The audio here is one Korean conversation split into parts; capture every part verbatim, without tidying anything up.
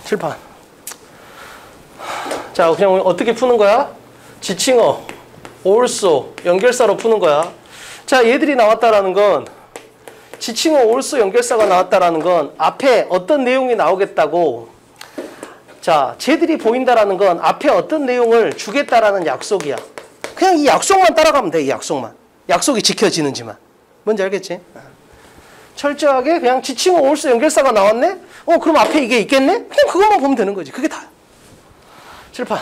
칠판. 자, 그냥 어떻게 푸는 거야? 지칭어, also, 연결사로 푸는 거야. 자, 얘들이 나왔다라는 건 지칭어, also, 연결사가 나왔다라는 건 앞에 어떤 내용이 나오겠다고. 자, 쟤들이 보인다라는 건 앞에 어떤 내용을 주겠다라는 약속이야. 그냥 이 약속만 따라가면 돼, 이 약속만. 약속이 지켜지는지만. 뭔지 알겠지? 철저하게 그냥 지칭어, also, 연결사가 나왔네? 어, 그럼 앞에 이게 있겠네? 그냥 그것만 보면 되는 거지. 그게 다야. 칠판.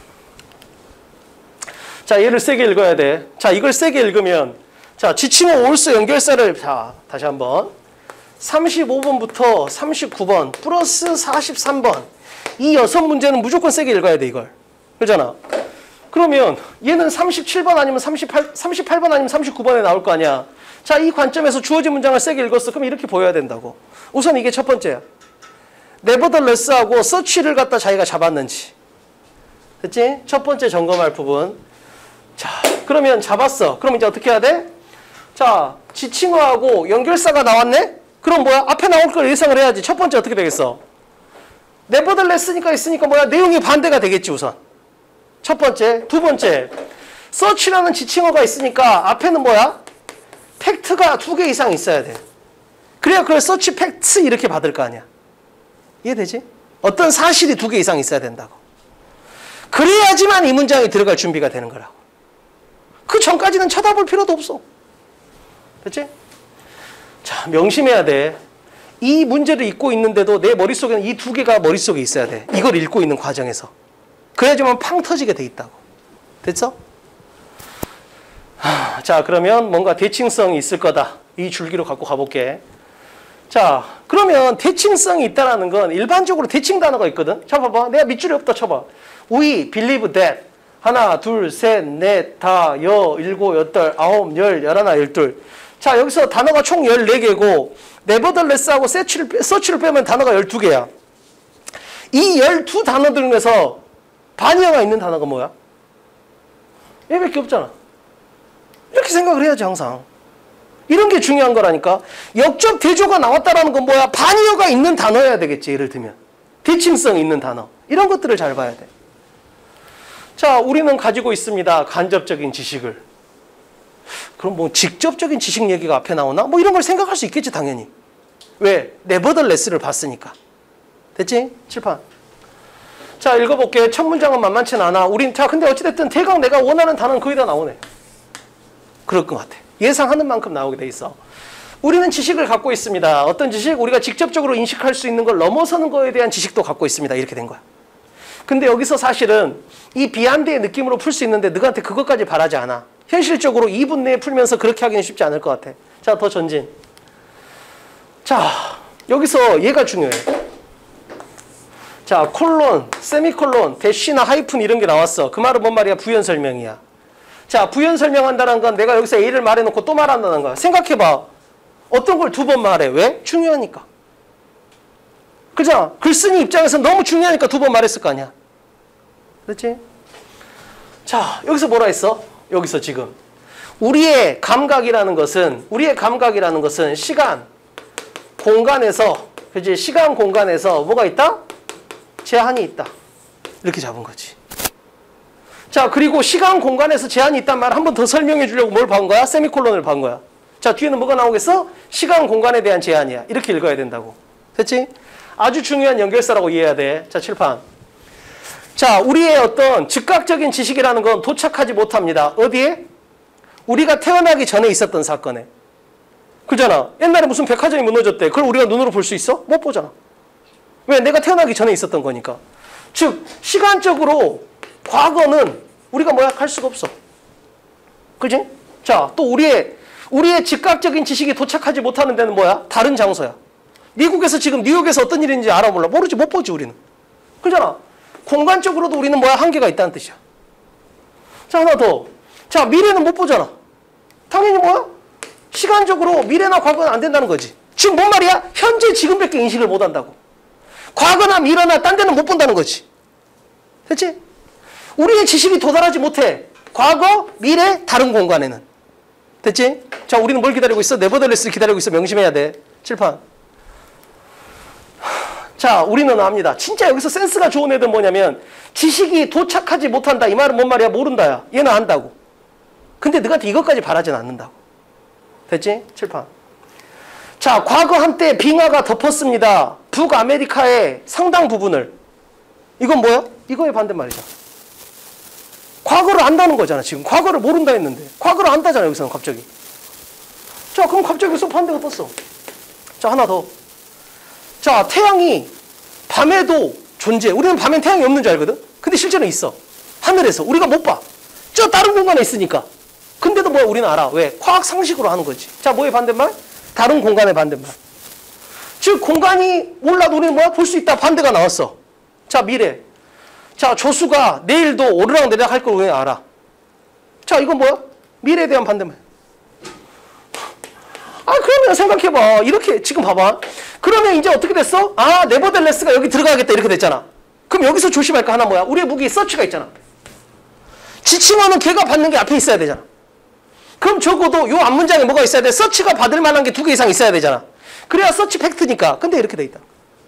자, 얘를 세게 읽어야 돼. 자, 이걸 세게 읽으면, 자, 지칭어, also, 연결사를, 자, 다시 한번. 삼십오 번부터 삼십구 번, 플러스 사십삼 번. 이 여섯 문제는 무조건 세게 읽어야 돼, 이걸. 그러잖아. 그러면 얘는 삼십칠 번 아니면 삼십팔, 삼십팔 번 아니면 삼십구 번에 나올 거 아니야. 자, 이 관점에서 주어진 문장을 세게 읽었어. 그럼 이렇게 보여야 된다고. 우선 이게 첫 번째야. nevertheless하고 such를 갖다 자기가 잡았는지. 됐지? 첫 번째 점검할 부분. 자, 그러면 잡았어. 그럼 이제 어떻게 해야 돼? 자, 지칭어하고 연결사가 나왔네? 그럼 뭐야? 앞에 나올 걸 예상을 해야지. 첫 번째 어떻게 되겠어? nevertheless니까 있으니까 뭐야? 내용이 반대가 되겠지, 우선. 첫 번째. 두 번째. such라는 지칭어가 있으니까 앞에는 뭐야? 팩트가 두 개 이상 있어야 돼. 그래야 그걸 such facts 이렇게 받을 거 아니야. 이해되지? 어떤 사실이 두 개 이상 있어야 된다고. 그래야지만 이 문장이 들어갈 준비가 되는 거라고. 그 전까지는 쳐다볼 필요도 없어. 됐지? 자, 명심해야 돼. 이 문제를 읽고 있는데도 내 머릿속에는 이 두 개가 머릿속에 있어야 돼. 이걸 읽고 있는 과정에서. 그래야지만 팡 터지게 돼 있다고. 됐어? 하, 자, 그러면 뭔가 대칭성이 있을 거다. 이 줄기로 갖고 가볼게. 자, 그러면 대칭성이 있다는 건 일반적으로 대칭 단어가 있거든. 자, 봐봐. 내가 밑줄이 없다 쳐봐. We believe that. 하나, 둘, 셋, 넷, 다, 여, 일곱, 여덟, 아홉, 열, 열하나, 열둘. 자, 여기서 단어가 총 열네 개고 nevertheless하고 such를, such를 빼면 단어가 열두 개야. 이 열두 단어들 중에서 반의어가 있는 단어가 뭐야? 얘밖에 없잖아. 이렇게 생각을 해야지, 항상. 이런 게 중요한 거라니까. 역적 대조가 나왔다라는 건 뭐야? 반의어가 있는 단어여야 되겠지, 예를 들면. 대칭성 있는 단어. 이런 것들을 잘 봐야 돼. 자, 우리는 가지고 있습니다. 간접적인 지식을. 그럼 뭐 직접적인 지식 얘기가 앞에 나오나? 뭐 이런 걸 생각할 수 있겠지, 당연히. 왜? nevertheless를 봤으니까. 됐지? 칠판. 자, 읽어볼게. 첫 문장은 만만치 않아. 우린, 자, 근데 어찌됐든 대강 내가 원하는 단어는 거의 다 나오네. 그럴 것 같아. 예상하는 만큼 나오게 돼 있어. 우리는 지식을 갖고 있습니다. 어떤 지식? 우리가 직접적으로 인식할 수 있는 걸 넘어서는 거에 대한 지식도 갖고 있습니다. 이렇게 된 거야. 근데 여기서 사실은 이 비안대의 느낌으로 풀 수 있는데 너한테 그것까지 바라지 않아. 현실적으로 이 분 내에 풀면서 그렇게 하기는 쉽지 않을 것 같아. 자, 더 전진. 자, 여기서 얘가 중요해. 자, 콜론, 세미콜론, 대시나 하이픈 이런 게 나왔어. 그 말은 뭔 말이야? 부연 설명이야. 자, 부연 설명한다는 건 내가 여기서 A를 말해놓고 또 말한다는 거야. 생각해봐. 어떤 걸 두 번 말해. 왜? 중요하니까. 그죠? 글쓴이 입장에서 너무 중요하니까 두 번 말했을 거 아니야. 그렇지? 자, 여기서 뭐라 했어? 여기서 지금. 우리의 감각이라는 것은, 우리의 감각이라는 것은 시간, 공간에서, 그지? 시간, 공간에서 뭐가 있다? 제한이 있다. 이렇게 잡은 거지. 자, 그리고 시간, 공간에서 제한이 있단 말 한 번 더 설명해 주려고 뭘 본 거야? 세미콜론을 본 거야. 자, 뒤에는 뭐가 나오겠어? 시간, 공간에 대한 제한이야. 이렇게 읽어야 된다고. 됐지? 아주 중요한 연결사라고 이해해야 돼. 자, 칠판. 자, 우리의 어떤 즉각적인 지식이라는 건 도착하지 못합니다. 어디에? 우리가 태어나기 전에 있었던 사건에. 그잖아. 옛날에 무슨 백화점이 무너졌대. 그걸 우리가 눈으로 볼 수 있어? 못 보잖아. 왜? 내가 태어나기 전에 있었던 거니까. 즉, 시간적으로 과거는 우리가 뭐야? 할 수가 없어. 그지? 자, 또 우리의, 우리의 즉각적인 지식이 도착하지 못하는 데는 뭐야? 다른 장소야. 미국에서 지금 뉴욕에서 어떤 일인지 있는지 알아 몰라? 모르지. 못 보지, 우리는. 그잖아. 공간적으로도 우리는 뭐야? 한계가 있다는 뜻이야. 자, 하나 더. 자, 미래는 못 보잖아. 당연히 뭐야? 시간적으로 미래나 과거는 안 된다는 거지. 지금 뭔 말이야? 현재 지금밖에 인식을 못 한다고. 과거나 미래나 딴 데는 못 본다는 거지. 됐지? 우리의 지식이 도달하지 못해. 과거, 미래, 다른 공간에는. 됐지? 자, 우리는 뭘 기다리고 있어? 네버더레스를 기다리고 있어. 명심해야 돼. 칠판. 자, 우리는 압니다. 진짜 여기서 센스가 좋은 애들은 뭐냐면 지식이 도착하지 못한다. 이 말은 뭔 말이야? 모른다야. 얘는 안다고. 근데 너한테 이것까지 바라진 않는다고. 됐지? 칠판. 자, 과거 한때 빙하가 덮었습니다. 북아메리카의 상당 부분을. 이건 뭐야? 이거의 반대말이죠. 과거를 안다는 거잖아. 지금 과거를 모른다 했는데 과거를 안다잖아. 여기서는 갑자기. 자, 그럼 갑자기 여기서 반대가 떴어. 자, 하나 더. 자, 태양이 밤에도 존재해. 우리는 밤엔 태양이 없는 줄 알거든. 근데 실제로 있어. 하늘에서. 우리가 못 봐. 저 다른 공간에 있으니까. 근데도 뭐야? 우리는 알아. 왜? 과학 상식으로 하는 거지. 자, 뭐의 반대말? 다른 공간의 반대말. 즉 공간이 몰라도 우리는 뭐야? 볼 수 있다. 반대가 나왔어. 자, 미래. 자, 조수가 내일도 오르락 내리락 할 걸 우리는 알아. 자, 이건 뭐야? 미래에 대한 반대말. 아, 그러면 생각해봐. 이렇게 지금 봐봐. 그러면 이제 어떻게 됐어? 아, 네버들레스가 여기 들어가겠다 이렇게 됐잖아. 그럼 여기서 조심할 거 하나 뭐야? 우리의 무기 서치가 있잖아. 지칭어는 걔가 받는 게 앞에 있어야 되잖아. 그럼 적어도 요 앞문장에 뭐가 있어야 돼? 서치가 받을 만한 게 두 개 이상 있어야 되잖아. 그래야 서치 팩트니까. 근데 이렇게 돼 있다.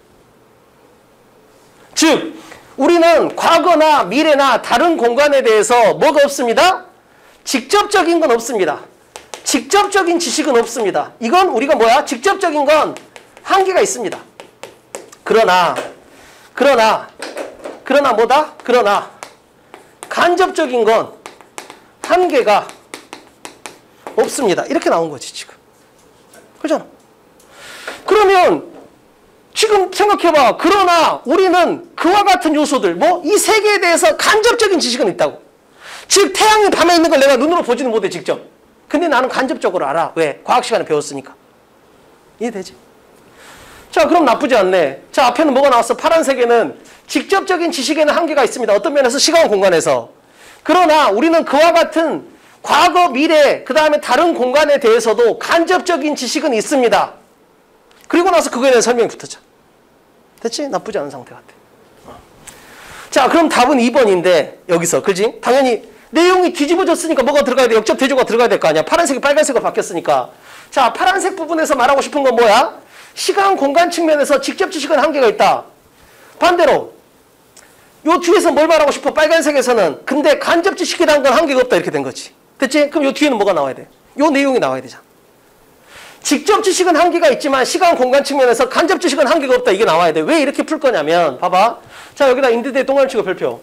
즉 우리는 과거나 미래나 다른 공간에 대해서 뭐가 없습니다? 직접적인 건 없습니다. 직접적인 지식은 없습니다. 이건 우리가 뭐야? 직접적인 건 한계가 있습니다. 그러나 그러나 그러나 뭐다? 그러나 간접적인 건 한계가 없습니다. 이렇게 나온 거지 지금. 그렇잖아. 그러면 지금 생각해봐. 그러나 우리는 그와 같은 요소들, 뭐 이 세계에 대해서 간접적인 지식은 있다고. 즉 태양이 밤에 있는 걸 내가 눈으로 보지는 못해 직접. 근데 나는 간접적으로 알아. 왜? 과학 시간에 배웠으니까. 이해되지? 자, 그럼 나쁘지 않네. 자, 앞에는 뭐가 나왔어? 파란색에는 직접적인 지식에는 한계가 있습니다. 어떤 면에서? 시간 공간에서. 그러나 우리는 그와 같은 과거, 미래, 그 다음에 다른 공간에 대해서도 간접적인 지식은 있습니다. 그리고 나서 그거에 대한 설명이 붙었죠. 됐지? 나쁘지 않은 상태 같아. 자, 그럼 답은 이 번인데 여기서 그지? 당연히 내용이 뒤집어졌으니까 뭐가 들어가야 돼? 역접 대조가 들어가야 될 거 아니야. 파란색이 빨간색으로 바뀌었으니까. 자, 파란색 부분에서 말하고 싶은 건 뭐야? 시간, 공간 측면에서 직접 지식은 한계가 있다. 반대로 요 뒤에서 뭘 말하고 싶어? 빨간색에서는 근데 간접 지식이라는 건 한계가 없다 이렇게 된 거지. 됐지? 그럼 요 뒤에는 뭐가 나와야 돼? 요 내용이 나와야 되잖아. 직접 지식은 한계가 있지만 시간, 공간 측면에서 간접 지식은 한계가 없다. 이게 나와야 돼. 왜 이렇게 풀 거냐면 봐봐. 자, 여기다 인디드의 동그라미 치고 별표.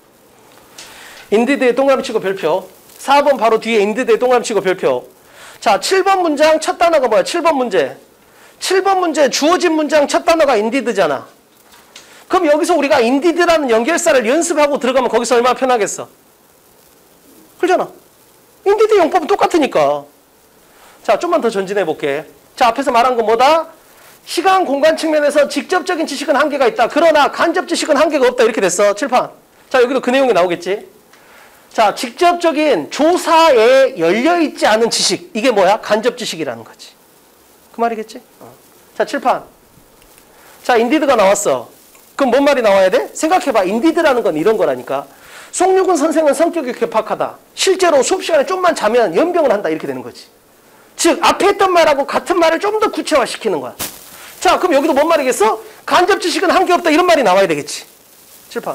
인디드의 동그라미 치고 별표. 사 번 바로 뒤에 인디드의 동그라미 치고 별표. 자, 칠 번 문장 첫 단어가 뭐야? 칠 번 문제. 칠 번 문제 주어진 문장 첫 단어가 인디드잖아. 그럼 여기서 우리가 인디드라는 연결사를 연습하고 들어가면 거기서 얼마나 편하겠어? 그렇잖아. 인디드 용법은 똑같으니까. 자, 좀만 더 전진해 볼게. 자, 앞에서 말한 건 뭐다? 시간, 공간 측면에서 직접적인 지식은 한계가 있다. 그러나 간접 지식은 한계가 없다. 이렇게 됐어. 칠판. 자, 여기도 그 내용이 나오겠지. 자, 직접적인 조사에 열려있지 않은 지식. 이게 뭐야? 간접 지식이라는 거지. 그 말이겠지? 어. 자, 칠판. 자, 인디드가 나왔어. 그럼 뭔 말이 나와야 돼? 생각해봐. 인디드라는 건 이런 거라니까. 송유근 선생은 성격이 괴팍하다. 실제로 수업 시간에 좀만 자면 연병을 한다. 이렇게 되는 거지. 즉 앞에 했던 말하고 같은 말을 좀 더 구체화시키는 거야. 자, 그럼 여기도 뭔 말이겠어? 간접 지식은 한계 없다. 이런 말이 나와야 되겠지. 칠판.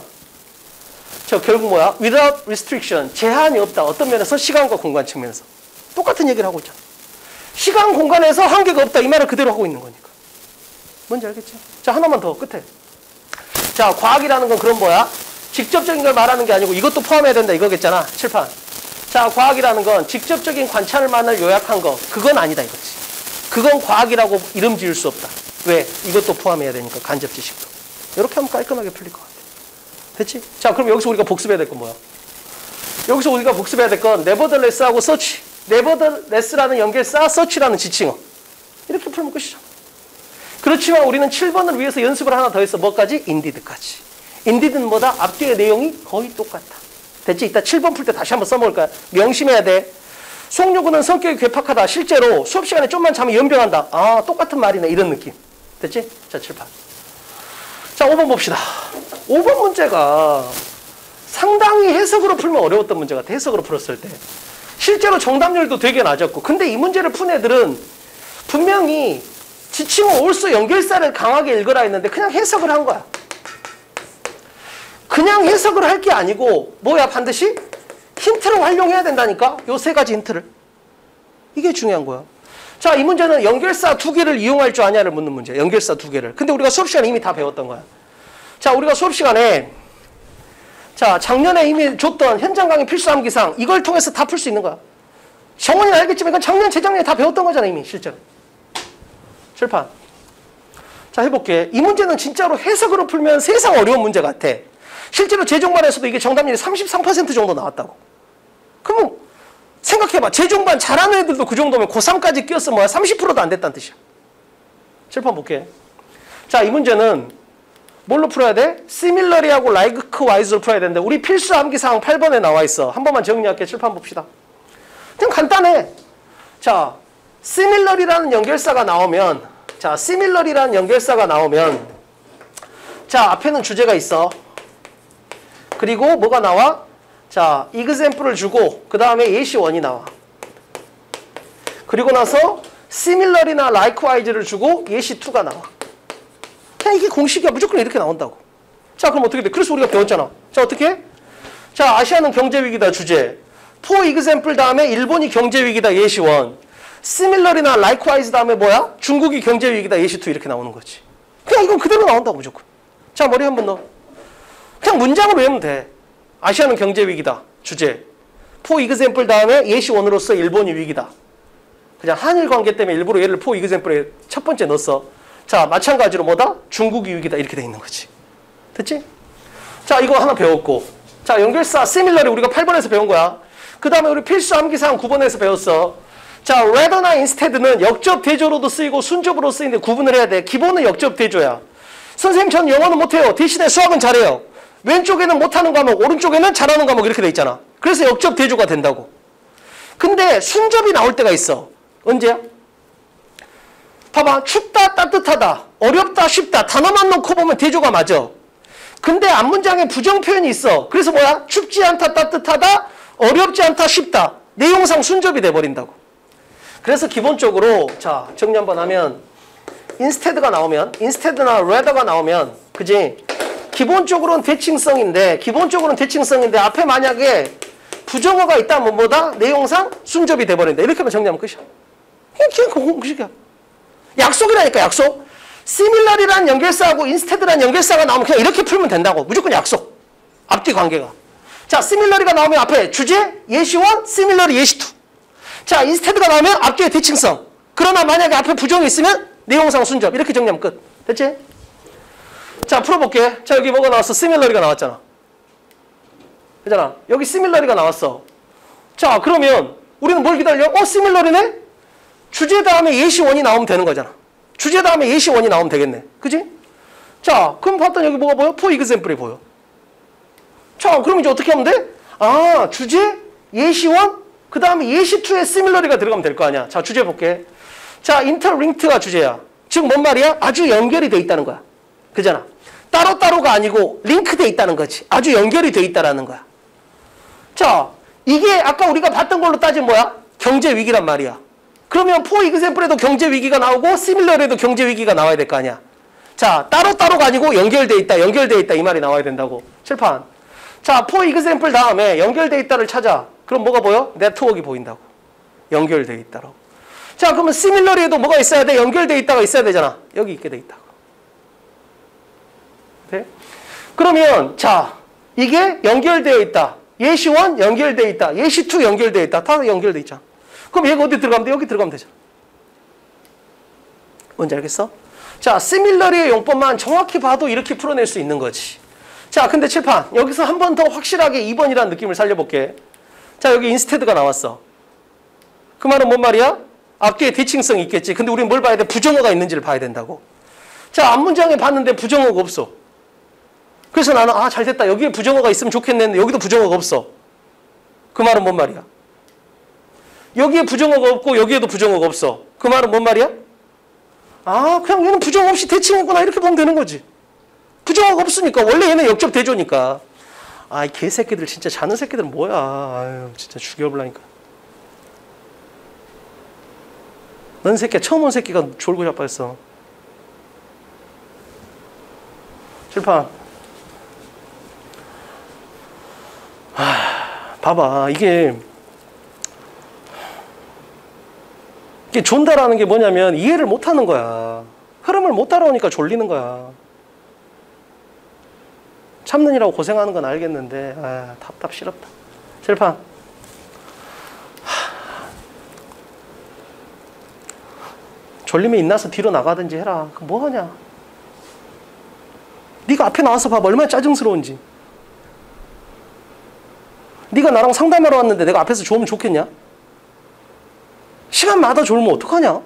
저 결국 뭐야? Without restriction. 제한이 없다. 어떤 면에서? 시간과 공간 측면에서. 똑같은 얘기를 하고 있잖아. 시간, 공간에서 한계가 없다. 이 말을 그대로 하고 있는 거니까. 뭔지 알겠지? 자, 하나만 더 끝에. 자, 과학이라는 건 그런 뭐야? 직접적인 걸 말하는 게 아니고 이것도 포함해야 된다. 이거겠잖아. 칠판. 자, 과학이라는 건 직접적인 관찰만을 요약한 거. 그건 아니다 이거지. 그건 과학이라고 이름 지을 수 없다. 왜? 이것도 포함해야 되니까. 간접 지식도. 이렇게 하면 깔끔하게 풀릴 것 같아. 됐지? 자, 그럼 여기서 우리가 복습해야 될 건 뭐야? 여기서 우리가 복습해야 될 건 네버들레스하고 서치. 네버들레스라는 연결사, 서치라는 지칭어. 이렇게 풀면 끝이죠. 그렇지만 우리는 칠 번을 위해서 연습을 하나 더 했어. 뭐까지? 인디드까지. 인디드는 뭐다? 앞뒤의 내용이 거의 똑같다. 됐지? 이따 칠 번 풀 때 다시 한번 써먹을 거야. 명심해야 돼. 송유근은 성격이 괴팍하다. 실제로 수업 시간에 좀만 자면 연병한다. 아, 똑같은 말이네. 이런 느낌. 됐지? 자, 칠 번. 자, 오 번 봅시다. 오 번 문제가 상당히 해석으로 풀면 어려웠던 문제 같아. 해석으로 풀었을 때. 실제로 정답률도 되게 낮았고. 근데 이 문제를 푼 애들은 분명히 지침은 옳수 연결사를 강하게 읽으라 했는데 그냥 해석을 한 거야. 그냥 해석을 할 게 아니고 뭐야 반드시 힌트를 활용해야 된다니까. 요 세 가지 힌트를. 이게 중요한 거야. 자, 이 문제는 연결사 두 개를 이용할 줄 아냐를 묻는 문제야. 연결사 두 개를. 근데 우리가 수업 시간에 이미 다 배웠던 거야. 자, 우리가 수업 시간에 자 작년에 이미 줬던 현장 강의 필수 암기사항 이걸 통해서 다 풀 수 있는 거야. 정원이는 알겠지만 이건 작년, 재작년에 다 배웠던 거잖아 이미 실제로. 칠판. 자, 해볼게. 이 문제는 진짜로 해석으로 풀면 세상 어려운 문제 같아. 실제로 재종반에서도 이게 정답률이 삼십삼 퍼센트 정도 나왔다고. 그럼 생각해봐. 재종반 잘하는 애들도 그 정도면 고삼까지 끼었으면 뭐야? 삼십 퍼센트도 안 됐다는 뜻이야. 칠판 볼게. 자, 이 문제는 뭘로 풀어야 돼? similarly하고 likewise로 풀어야 되는데 우리 필수 암기사항 팔 번에 나와 있어. 한 번만 정리할게. 칠판 봅시다. 그냥 간단해. 자, similar이라는 연결사가 나오면 자, similar이라는 연결사가 나오면 자, 앞에는 주제가 있어. 그리고 뭐가 나와? 자, example을 주고 그 다음에 예시원이 나와. 그리고 나서 similar이나 likewise를 주고 예시투가 나와. 그냥 이게 공식이야. 무조건 이렇게 나온다고. 자, 그럼 어떻게 돼? 그래서 우리가 배웠잖아. 자, 어떻게? 자, 아시아는 경제위기다 주제. for example 다음에 일본이 경제위기다 예시원. similar이나 likewise 다음에 뭐야? 중국이 경제위기다 예시투 이렇게 나오는 거지. 그냥 이건 그대로 나온다고 무조건. 자, 머리 한번 넣어. 그냥 문장으로 외우면 돼. 아시아는 경제위기다 주제. for example 다음에 예시원으로서 일본이 위기다. 그냥 한일 관계 때문에 일부러 얘를 for example에 첫 번째 넣었어. 자, 마찬가지로 뭐다? 중국이 위기다 이렇게 돼 있는 거지. 됐지? 자, 이거 하나 배웠고. 자, 연결사 similarly 우리가 팔 번에서 배운 거야. 그 다음에 우리 필수 암기사항 구 번에서 배웠어. 자, rather나 instead는 역접 대조로도 쓰이고 순접으로 쓰이는데 구분을 해야 돼. 기본은 역접 대조야. 선생님 전 영어는 못해요. 대신에 수학은 잘해요. 왼쪽에는 못하는 과목, 오른쪽에는 잘하는 과목 이렇게 돼 있잖아. 그래서 역접 대조가 된다고. 근데 순접이 나올 때가 있어. 언제야? 봐봐. 춥다, 따뜻하다, 어렵다, 쉽다 단어만 놓고 보면 대조가 맞아. 근데 앞문장에 부정 표현이 있어. 그래서 뭐야? 춥지 않다, 따뜻하다, 어렵지 않다, 쉽다. 내용상 순접이 돼버린다고. 그래서 기본적으로 자 정리 한번 하면 instead가 나오면 instead나 rather가 나오면 그지? 기본적으로는 대칭성인데 기본적으로는 대칭성인데 앞에 만약에 부정어가 있다면 뭐다? 내용상 순접이 돼버린다. 이렇게 하면 정리하면 끝이야. 그냥 공식이야. 약속이라니까 약속. similar이라는 연결사하고 instead라는 연결사가 나오면 그냥 이렇게 풀면 된다고. 무조건 약속. 앞뒤 관계가. 자, similar이가 나오면 앞에 주제, 예시원, similarly 예시투. 자, instead가 나오면 앞뒤의 대칭성. 그러나 만약에 앞에 부정이 있으면 내용상 순접. 이렇게 정리하면 끝. 됐지? 자, 풀어볼게. 자, 여기 뭐가 나왔어? similarly가 나왔잖아. 그잖아. 여기 similarly가 나왔어. 자, 그러면 우리는 뭘 기다려? 어, similarly네? 주제 다음에 예시원이 나오면 되는 거잖아. 주제 다음에 예시원이 나오면 되겠네. 그지? 자, 그럼 봤더니 여기 뭐가 보여? for example이 보여. 자, 그럼 이제 어떻게 하면 돼? 아, 주제, 예시원, 그 다음에 예시투에 similarly가 들어가면 될 거 아니야. 자, 주제 볼게. 자, interlinked가 주제야. 즉, 뭔 말이야? 아주 연결이 돼 있다는 거야. 그잖아. 따로따로가 아니고 링크돼 있다는 거지. 아주 연결이 돼 있다라는 거야. 자, 이게 아까 우리가 봤던 걸로 따지면 뭐야? 경제 위기란 말이야. 그러면 for example에도 경제 위기가 나오고 similarly에도 경제 위기가 나와야 될 거 아니야. 자, 따로따로가 아니고 연결돼 있다, 연결돼 있다 이 말이 나와야 된다고. 칠판. 자, for example 다음에 연결돼 있다를 찾아. 그럼 뭐가 보여? 네트워크가 보인다고. 연결돼 있다라고. 자, 그러면 similarly에도 뭐가 있어야 돼? 연결돼 있다가 있어야 되잖아. 여기 있게 돼 있다고. 네? 그러면 자, 이게 연결되어 있다. 예시원 연결되어 있다. 예시투 연결되어 있다. 다 연결되어 있잖아. 그럼 얘가 어디 들어가면 돼? 여기 들어가면 되잖아. 뭔지 알겠어? 자, similarly의 용법만 정확히 봐도 이렇게 풀어낼 수 있는 거지. 자, 근데 칠판. 여기서 한 번 더 확실하게 이 번이라는 느낌을 살려볼게. 자, 여기 instead가 나왔어. 그 말은 뭔 말이야? 앞뒤에 대칭성이 있겠지. 근데 우리는 뭘 봐야 돼? 부정어가 있는지를 봐야 된다고. 자, 앞문장에 봤는데 부정어가 없어. 그래서 나는 아, 잘 됐다. 여기에 부정어가 있으면 좋겠는데 여기도 부정어가 없어. 그 말은 뭔 말이야? 여기에 부정어가 없고 여기에도 부정어가 없어. 그 말은 뭔 말이야? 아, 그냥 얘는 부정어 없이 대칭했구나 이렇게 보면 되는 거지. 부정어가 없으니까. 원래 얘는 역접 대조니까. 아, 이 개새끼들 진짜 자는 새끼들은 뭐야. 아유, 진짜 죽여보려니까. 넌 새끼야 처음 온 새끼가 졸고 자빠졌어. 칠판. 하, 봐봐 이게 이게 존다라는 게 뭐냐면 이해를 못하는 거야. 흐름을 못 따라오니까 졸리는 거야. 참느니라고 고생하는 건 알겠는데 아, 답답 싫었다. 칠판. 졸림이 있나서 뒤로 나가든지 해라. 그 뭐하냐. 네가 앞에 나와서 봐봐 얼마나 짜증스러운지. 네가 나랑 상담하러 왔는데 내가 앞에서 졸으면 좋겠냐? 시간마다 졸으면 어떡하냐?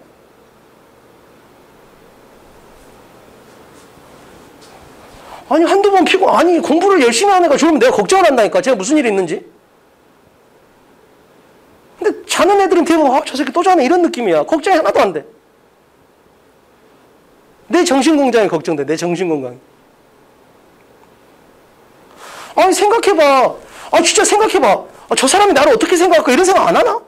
아니 한두 번 피고 아니 공부를 열심히 하는 애가 졸으면 내가 걱정을 한다니까. 제가 무슨 일이 있는지. 근데 자는 애들은 대부분 아, 저 새끼 또 자네 이런 느낌이야. 걱정이 하나도 안 돼. 내 정신건강이 걱정돼. 내 정신건강이. 아니 생각해봐. 아 진짜 생각해봐. 아, 저 사람이 나를 어떻게 생각할까 이런 생각 안 하나?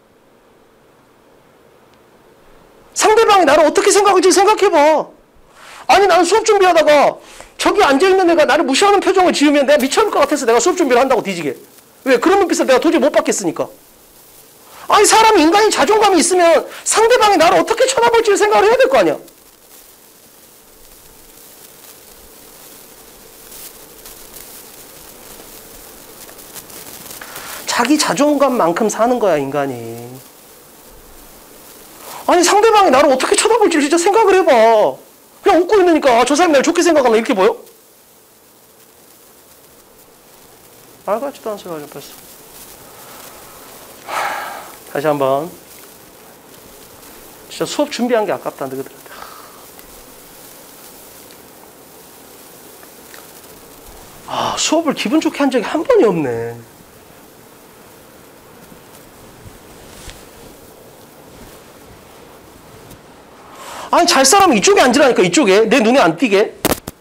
상대방이 나를 어떻게 생각할지 생각해봐. 아니 나는 수업 준비하다가 저기 앉아있는 애가 나를 무시하는 표정을 지으면 내가 미쳐볼 것 같아서 내가 수업 준비를 한다고 뒤지게. 왜? 그런 눈빛을 내가 도저히 못 받겠으니까. 아니 사람이 인간이 자존감이 있으면 상대방이 나를 어떻게 쳐다볼지 생각을 해야 될 거 아니야. 자기 자존감만큼 사는 거야 인간이. 아니 상대방이 나를 어떻게 쳐다볼지 진짜 생각을 해봐. 그냥 웃고 있으니까 아, 저 사람이 나를 좋게 생각하나 이렇게 보여? 말 같지도 않은 소리 하려 뺐어. 다시 한번. 진짜 수업 준비한 게 아깝다 너희들한테. 아 수업을 기분 좋게 한 적이 한 번이 없네. 아니 잘 사람 이쪽에 앉으라니까. 이쪽에 내 눈에 안 띄게.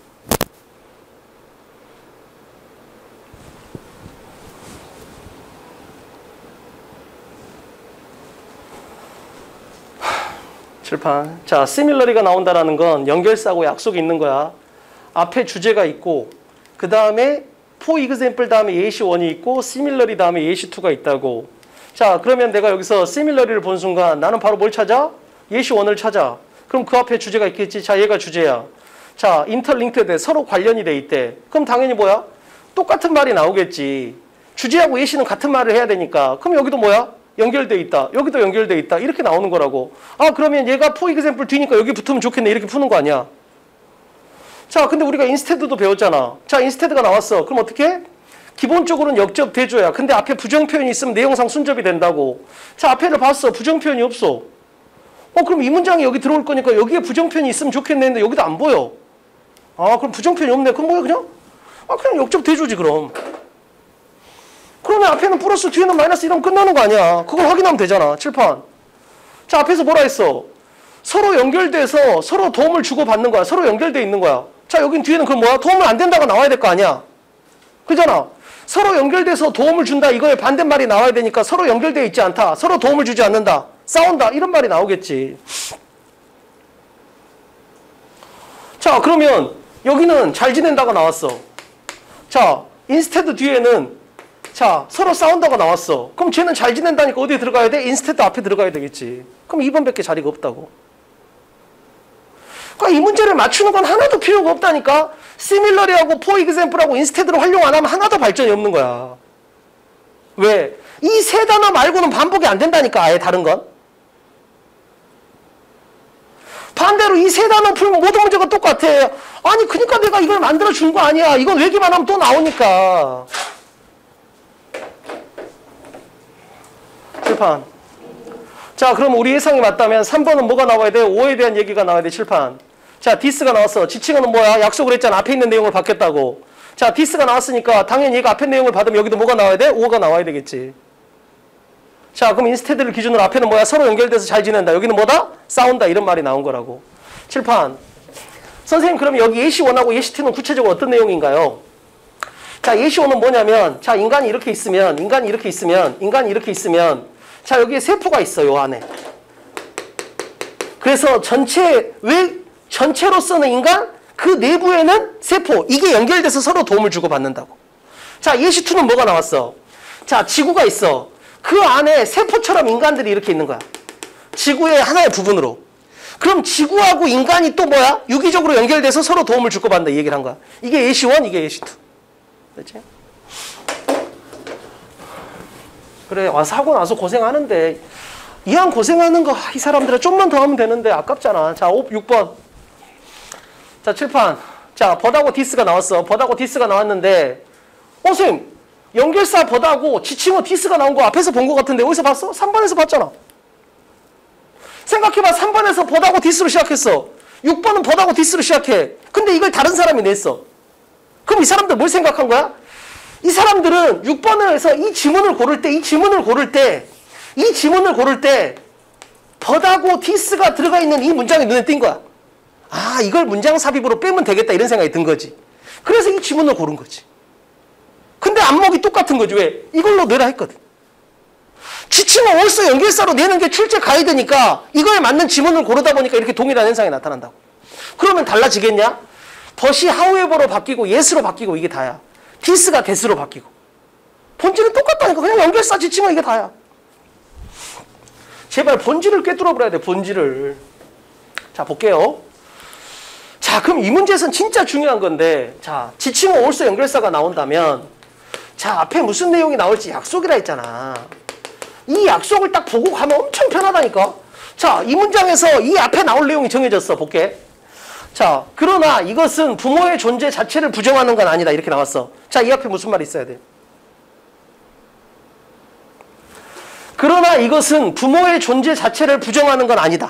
칠판. 자, similarly가 나온다라는 건 연결사하고 약속이 있는 거야. 앞에 주제가 있고 그 다음에 for example 다음에 예시 원이 있고 similarly 다음에 예시 투가 있다고. 자, 그러면 내가 여기서 similarly를 본 순간 나는 바로 뭘 찾아? 예시 원을 찾아. 그럼 그 앞에 주제가 있겠지. 자, 얘가 주제야. 자, 인터링크돼. 돼. 서로 관련이 돼 있대. 그럼 당연히 뭐야? 똑같은 말이 나오겠지. 주제하고 예시는 같은 말을 해야 되니까. 그럼 여기도 뭐야? 연결돼 있다. 여기도 연결돼 있다. 이렇게 나오는 거라고. 아, 그러면 얘가 for example 뒤니까 여기 붙으면 좋겠네. 이렇게 푸는 거 아니야. 자, 근데 우리가 instead도 배웠잖아. 자, instead가 나왔어. 그럼 어떻게? 기본적으로는 역접 대조야. 근데 앞에 부정 표현이 있으면 내용상 순접이 된다고. 자, 앞에를 봤어. 부정 표현이 없어. 어, 그럼 이 문장이 여기 들어올 거니까 여기에 부정표현이 있으면 좋겠네 했는데 여기도 안 보여. 아, 그럼 부정표현이 없네. 그럼 뭐야, 그냥? 아, 그냥 역접 대조지, 그럼. 그러면 앞에는 플러스, 뒤에는 마이너스 이러면 끝나는 거 아니야. 그걸 확인하면 되잖아, 칠판. 자, 앞에서 뭐라 했어? 서로 연결돼서 서로 도움을 주고받는 거야. 서로 연결돼 있는 거야. 자, 여긴 뒤에는 그럼 뭐야? 도움을 안 된다가 나와야 될 거 아니야. 그잖아. 서로 연결돼서 도움을 준다. 이거에 반대말이 나와야 되니까 서로 연결돼 있지 않다. 서로 도움을 주지 않는다. 싸운다. 이런 말이 나오겠지. 자, 그러면 여기는 잘 지낸다가 나왔어. 자, instead 뒤에는 자, 서로 싸운다가 나왔어. 그럼 쟤는 잘 지낸다니까 어디에 들어가야 돼? instead 앞에 들어가야 되겠지. 그럼 이 번밖에 자리가 없다고. 그러니까 이 문제를 맞추는 건 하나도 필요가 없다니까. similarly하고 for example하고 instead를 활용 안 하면 하나도 발전이 없는 거야. 왜? 이 세 단어 말고는 반복이 안 된다니까. 아예 다른 건. 반대로 이 세 단어 풀면 모든 문제가 똑같아. 아니 그러니까 내가 이걸 만들어 준 거 아니야. 이건 외기만 하면 또 나오니까. 칠판. 자, 그럼 우리 예상이 맞다면 삼 번은 뭐가 나와야 돼? 오에 대한 얘기가 나와야 돼. 칠판. 자, this가 나왔어. 지칭어는 뭐야? 약속을 했잖아. 앞에 있는 내용을 받겠다고. 자, this가 나왔으니까 당연히 얘가 앞에 내용을 받으면 여기도 뭐가 나와야 돼? 오가 나와야 되겠지. 자, 그럼 instead를 기준으로 앞에는 뭐야? 서로 연결돼서 잘 지낸다. 여기는 뭐다? 싸운다. 이런 말이 나온 거라고. 칠판. 선생님, 그럼 여기 예시 원하고 예시 투는 구체적으로 어떤 내용인가요? 자, 예시 원은 뭐냐면, 자, 인간이 이렇게 있으면, 인간이 이렇게 있으면, 인간이 이렇게 있으면, 자, 여기에 세포가 있어, 요 안에. 그래서 전체, 왜 전체로서는 인간, 그 내부에는 세포, 이게 연결돼서 서로 도움을 주고받는다고. 자, 예시이는 뭐가 나왔어? 자, 지구가 있어. 그 안에 세포처럼 인간들이 이렇게 있는 거야. 지구의 하나의 부분으로. 그럼 지구하고 인간이 또 뭐야? 유기적으로 연결돼서 서로 도움을 주고받는다, 이 얘기를 한 거야. 이게 예시일, 이게 예시이. 그렇지? 그래, 와서 하고 나서 고생하는데, 이왕 고생하는 거, 이 사람들은 좀만 더 하면 되는데, 아깝잖아. 자, 육 번. 자, 칠판. 자, 버다고 디스가 나왔어. 버다고 디스가 나왔는데, 어, 선생님, 연결사 버다고 지칭어 디스가 나온 거 앞에서 본 거 같은데, 어디서 봤어? 삼 번에서 봤잖아. 생각해봐. 삼 번에서 버다고 디스로 시작했어. 육 번은 버다고 디스로 시작해. 근데 이걸 다른 사람이 냈어. 그럼 이 사람들 뭘 생각한 거야? 이 사람들은 육 번에서 이 지문을 고를 때, 이 지문을 고를 때, 이 지문을 고를 때 버다고 디스가 들어가 있는 이 문장이 눈에 띈 거야. 아, 이걸 문장 삽입으로 빼면 되겠다 이런 생각이 든 거지. 그래서 이 지문을 고른 거지. 근데 안목이 똑같은 거지. 왜? 이걸로 내라 했거든. 지칭어 올소 연결사로 내는 게 출제 가이드니까 이거에 맞는 지문을 고르다 보니까 이렇게 동일한 현상이 나타난다고. 그러면 달라지겠냐? 벗이 however로 바뀌고 yes로 바뀌고 이게 다야. this가 that으로 바뀌고. 본질은 똑같다니까. 그냥 연결사 지칭어 이게 다야. 제발 본질을 꿰뚫어 버려야 돼. 본질을. 자, 볼게요. 자, 그럼 이 문제에서는 진짜 중요한 건데, 자, 지칭어 올소 연결사가 나온다면, 자, 앞에 무슨 내용이 나올지 약속이라 했잖아. 이 약속을 딱 보고 가면 엄청 편하다니까. 자, 이 문장에서 이 앞에 나올 내용이 정해졌어. 볼게. 자, 그러나 이것은 부모의 존재 자체를 부정하는 건 아니다. 이렇게 나왔어. 자, 이 앞에 무슨 말이 있어야 돼? 그러나 이것은 부모의 존재 자체를 부정하는 건 아니다.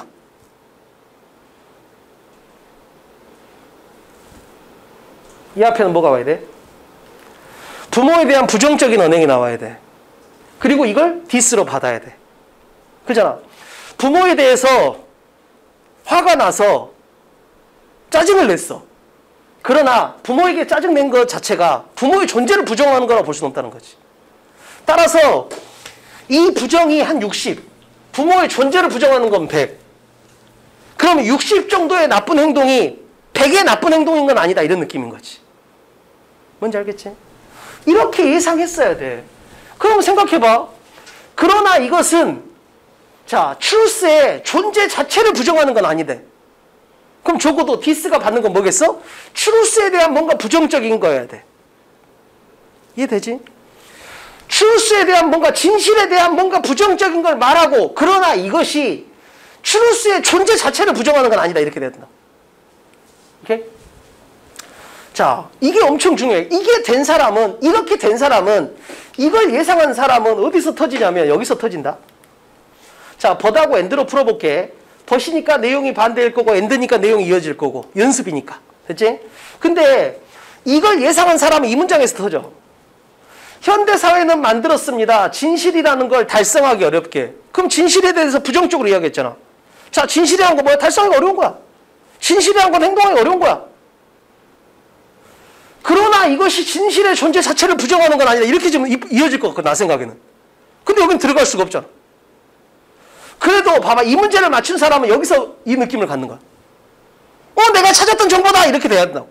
이 앞에는 뭐가 와야 돼? 부모에 대한 부정적인 언행이 나와야 돼. 그리고 이걸 디스로 받아야 돼. 그잖아. 부모에 대해서 화가 나서 짜증을 냈어. 그러나 부모에게 짜증낸 것 자체가 부모의 존재를 부정하는 거라고 볼 수는 없다는 거지. 따라서 이 부정이 한 육십, 부모의 존재를 부정하는 건 백. 그럼 육십 정도의 나쁜 행동이 백의 나쁜 행동인 건 아니다. 이런 느낌인 거지. 뭔지 알겠지? 이렇게 예상했어야 돼. 그럼 생각해봐. 그러나 이것은 자, truth의 존재 자체를 부정하는 건 아니대. 그럼 적어도 디스가 받는 건 뭐겠어? truth에 대한 뭔가 부정적인 거여야 돼. 이해되지? truth에 대한 뭔가 진실에 대한 뭔가 부정적인 걸 말하고 그러나 이것이 truth의 존재 자체를 부정하는 건 아니다. 이렇게 돼야 된다. 오케이? 자, 이게 엄청 중요해. 이게 된 사람은, 이렇게 된 사람은, 이걸 예상한 사람은 어디서 터지냐면 여기서 터진다. 자, 버하고 엔드로 풀어볼게. 버시니까 내용이 반대일 거고 엔드니까 내용이 이어질 거고 연습이니까. 됐지? 근데 이걸 예상한 사람은 이 문장에서 터져. 현대사회는 만들었습니다. 진실이라는 걸 달성하기 어렵게. 그럼 진실에 대해서 부정적으로 이야기했잖아. 자, 진실이라는 건 뭐야? 달성하기 어려운 거야. 진실이라는 건 행동하기 어려운 거야. 그러나 이것이 진실의 존재 자체를 부정하는 건 아니다. 이렇게 좀 이어질 것 같고, 나 생각에는. 근데 여긴 들어갈 수가 없잖아. 그래도 봐봐. 이 문제를 맞춘 사람은 여기서 이 느낌을 갖는 거야. 어, 내가 찾았던 정보다! 이렇게 돼야 된다고.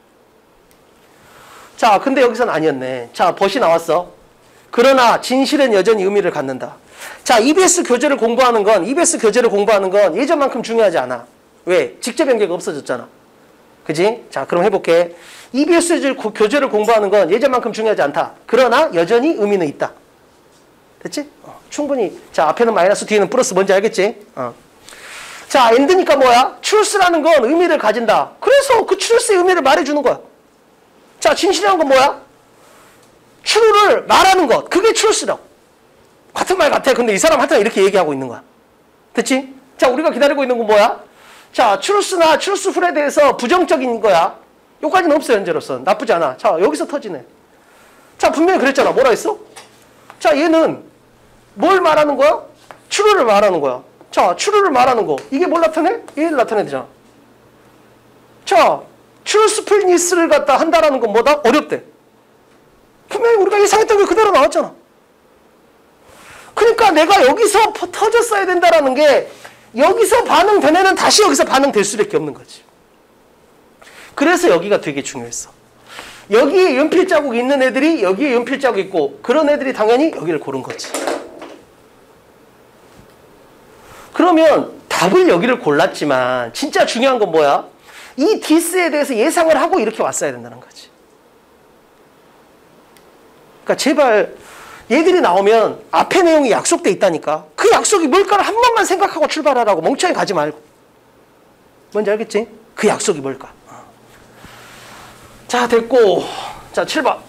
자, 근데 여기서는 아니었네. 자, 벗이 나왔어. 그러나 진실은 여전히 의미를 갖는다. 자, 이비에스 교재를 공부하는 건, 이비에스 교재를 공부하는 건 예전만큼 중요하지 않아. 왜? 직접 연계가 없어졌잖아. 그지? 자, 그럼 해볼게. 이비에스 교재를 공부하는 건 예전만큼 중요하지 않다. 그러나 여전히 의미는 있다. 됐지? 어, 충분히. 자, 앞에는 마이너스, 뒤에는 플러스. 뭔지 알겠지? 어. 자, 엔드니까 뭐야? truth라는 건 의미를 가진다. 그래서 그 truth의 의미를 말해주는 거야. 자, 진실이라는 건 뭐야? true를 말하는 것. 그게 truth라고. 같은 말 같아. 근데 이 사람 하여튼 이렇게 얘기하고 있는 거야. 됐지? 자, 우리가 기다리고 있는 건 뭐야? 자, truth나 truthful에 대해서 부정적인 거야. 요까지는 없어요, 현재로서. 나쁘지 않아. 자, 여기서 터지네. 자, 분명히 그랬잖아. 뭐라 했어? 자, 얘는 뭘 말하는 거야? true를 말하는 거야. 자, true를 말하는 거. 이게 뭘 나타내? 얘를 나타내야 되잖아. 자, truthfulness를 갖다 한다라는 건 뭐다? 어렵대. 분명히 우리가 예상했던 게 그대로 나왔잖아. 그러니까 내가 여기서 터졌어야 된다라는 게 여기서 반응된 애는 다시 여기서 반응될 수밖에 없는 거지. 그래서 여기가 되게 중요했어. 여기에 연필 자국이 있는 애들이 여기에 연필 자국이 있고 그런 애들이 당연히 여기를 고른 거지. 그러면 답을 여기를 골랐지만 진짜 중요한 건 뭐야? 이 디스에 대해서 예상을 하고 이렇게 왔어야 된다는 거지. 그러니까 제발 얘들이 나오면 앞에 내용이 약속돼 있다니까. 그 약속이 뭘까를 한 번만 생각하고 출발하라고. 멍청이 가지 말고. 뭔지 알겠지? 그 약속이 뭘까? 자, 됐고. 자, 칠 번.